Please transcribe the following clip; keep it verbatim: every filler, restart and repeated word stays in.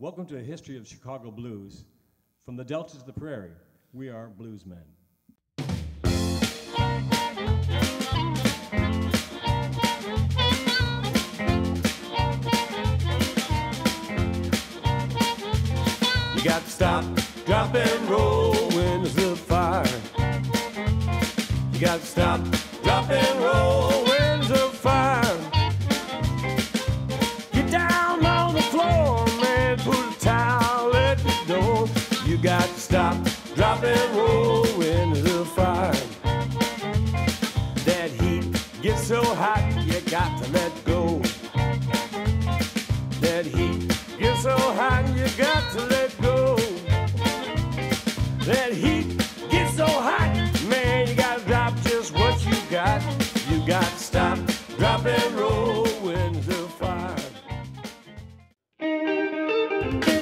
Welcome to a history of Chicago blues. From the Delta to the Prairie, we are bluesmen. You got to stop, drop, and roll when there's a fire. You got to stop, drop, and roll when there's a fire. Get down on the floor, man, put a towel at the door. You got to stop, drop, and roll when there's a fire. That heat gets so hot, you got to let go. That heat gets so hot, you got to let go. That heat gets so hot, man, you gotta drop just what you got. You got to stop, drop, and roll when there's a fire.